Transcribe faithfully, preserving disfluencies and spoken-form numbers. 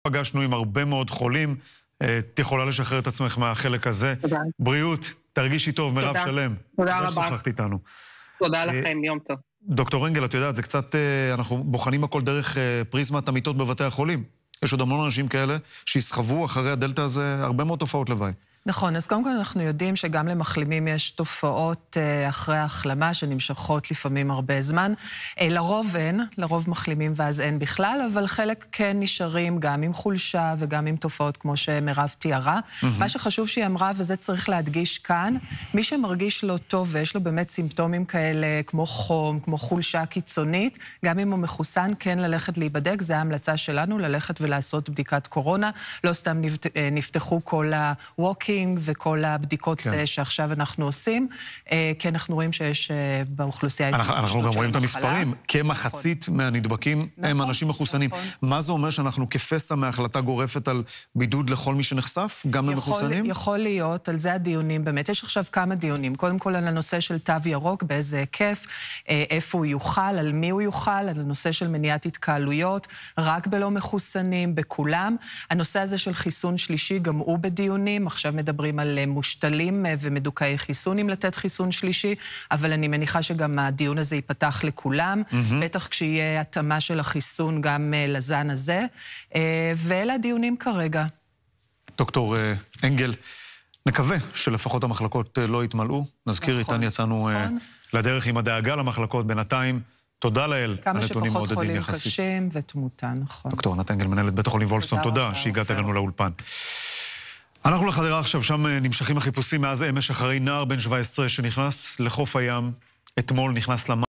פגשנו עם הרבה מאוד חולים, את יכולה לשחרר את עצמך מהחלק הזה. תודה. בריאות, תרגישי טוב, מירב שלם. תודה רבה. ששוחחת איתנו. תודה לכם, יום טוב. דוקטור אנגל, את יודעת, זה קצת, אנחנו בוחנים הכל דרך פריזמת המיטות בבתי החולים. יש עוד המון אנשים כאלה שיסחבו אחרי הדלתא הזה הרבה מאוד תופעות לוואי. נכון, אז קודם כל אנחנו יודעים שגם למחלימים יש תופעות אחרי ההחלמה שנמשכות לפעמים הרבה זמן. לרוב אין, לרוב מחלימים ואז אין בכלל, אבל חלק כן נשארים גם עם חולשה וגם עם תופעות כמו שמירב תיארה. Mm-hmm. מה שחשוב שהיא אמרה, וזה צריך להדגיש כאן, מי שמרגיש לא טוב ויש לו באמת סימפטומים כאלה כמו חום, כמו חולשה קיצונית, גם אם הוא מחוסן, כן ללכת להיבדק, זה ההמלצה שלנו, ללכת ולעשות בדיקת קורונה. לא סתם נפתחו כל ה-walking, וכל הבדיקות כן. שעכשיו אנחנו עושים, כי אנחנו רואים שיש באוכלוסייה... אנחנו, אנחנו גם רואים את המספרים, כמחצית נכון. מהנדבקים נכון, הם אנשים מחוסנים. נכון. מה זה אומר שאנחנו כפסע מהחלטה גורפת על בידוד לכל מי שנחשף, גם למחוסנים? יכול להיות, על זה הדיונים באמת. יש עכשיו כמה דיונים. קודם כל על הנושא של תו ירוק, באיזה היקף, איפה הוא יוכל, על מי הוא יוכל, על הנושא של מניעת התקהלויות, רק בלא מחוסנים, בכולם. הנושא הזה של חיסון שלישי גם הוא בדיונים, עכשיו מדברים על מושתלים ומדוכאי חיסונים לתת חיסון שלישי, אבל אני מניחה שגם הדיון הזה ייפתח לכולם, mm-hmm. בטח כשיהיה התאמה של החיסון גם לזן הזה, ואלה הדיונים כרגע. דוקטור אנגל, נקווה שלפחות המחלקות לא יתמלאו. נזכיר נכון, איתן יצאנו נכון. לדרך עם הדאגה למחלקות בינתיים. תודה לאל, הנתונים מעודדים יחסית. כמה שפחות חולים קשים ותמותה, נכון. דוקטור ענת אנגל, מנהלת בית החולים וולפסון, תודה, תודה שהגעת אלינו לאולפן. אנחנו לחדרה עכשיו, שם נמשכים החיפושים מאז אמש אחרי נער בן שבע עשרה שנכנס לחוף הים, אתמול נכנס למים.